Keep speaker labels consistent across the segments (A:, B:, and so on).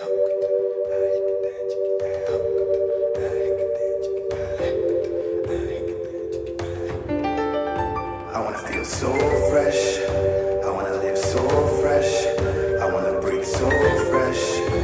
A: I wanna feel so fresh, I wanna live so fresh, I wanna breathe so fresh.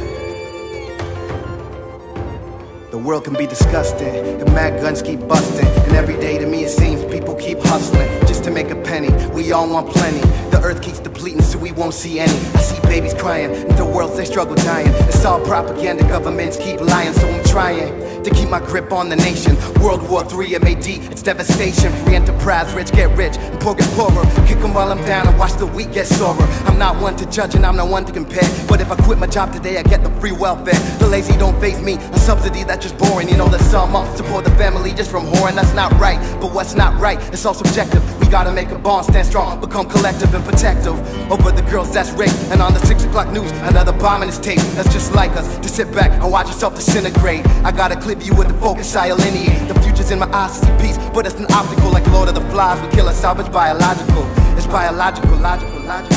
A: The world can be disgusting, the mad guns keep busting, and every day to me it seems people keep hustling just to make a penny. We all want plenty, the earth keeps depleting so we won't see any. I see babies crying, and the world they struggle dying. It's all propaganda, governments keep lying, so I'm trying to keep my grip on the nation. World War III, MAD, it's devastation. Free enterprise, rich get rich, and poor get poorer. Kick them while I'm down and watch the weak get sorer. I'm not one to judge and I'm not one to compare, but if I quit my job today I get the free welfare. The lazy don't faze me, a subsidy that's just boring. You know that some up support the family just from whoring, that's not right. But what's not right, it's all subjective. We gotta make a bond, stand strong, become collective and protective over the girls that's raped. And on the 6 o'clock news, another bomb in this tape. That's just like us, to sit back and watch yourself disintegrate. I gotta clip you with the focus, I alienate. The future's in my eyes to see peace, but it's an optical like Lord of the Flies. We kill us out, it's biological. It's biological, logical, logical.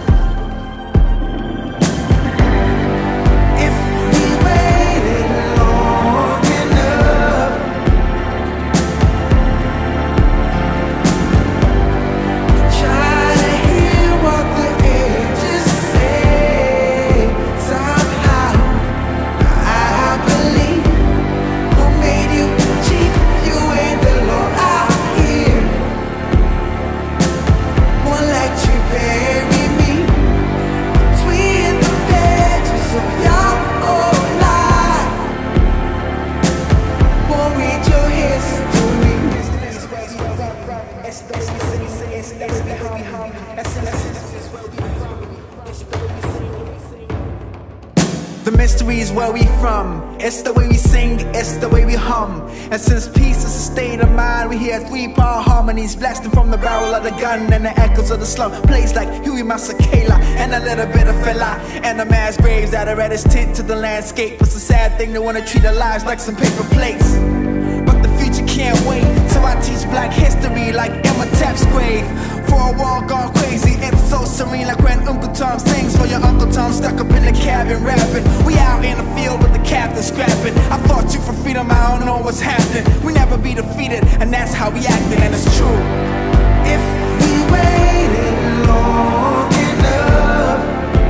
B: The mystery is where we from. It's the way we sing, it's the way we hum. And since peace is a state of mind, we hear 3-part harmonies blasting from the barrel of the gun and the echoes of the slum. Plays like Huey Masekela and a little bit of Fela, and the mass graves that are at its tint to the landscape. It's a sad thing to wanna treat our lives like some paper plates, but the future can't wait. So I teach black history like Imhotep's grave. For a walk all crazy, it's so serene, like when Uncle Tom sings for your Uncle Tom stuck up in the cabin rapping. We out in the field with the captain scrapping. I fought you for freedom, I don't know what's happening. We never be defeated, and that's how we acting, and it's true.
A: If we waited long enough,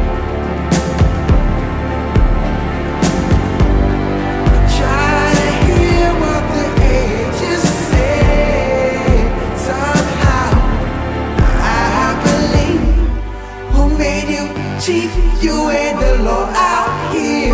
A: try to hear what the ages say. Somehow I believe, who made you chief? You ain't the law out here.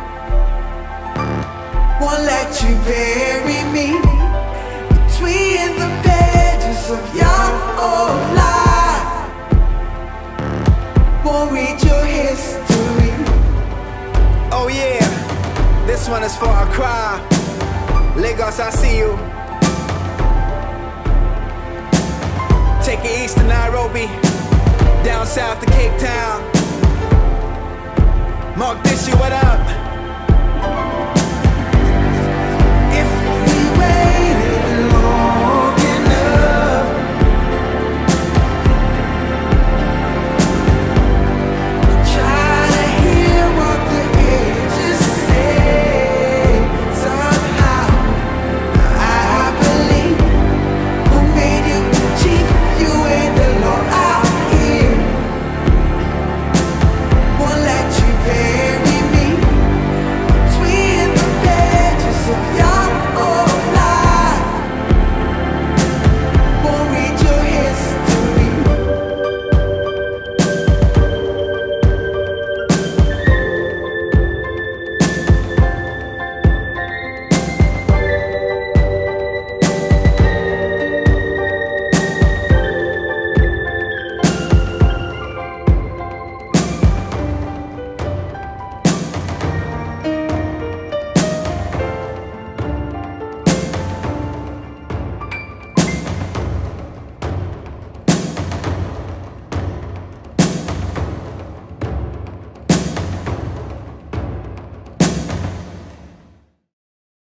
A: Won't let you bury me between the pages of your own life. Won't read your history.
B: Oh yeah, this one is for Accra, Lagos, I see you. Take it east to Nairobi, down south to Cape Town. Mark this, you what up?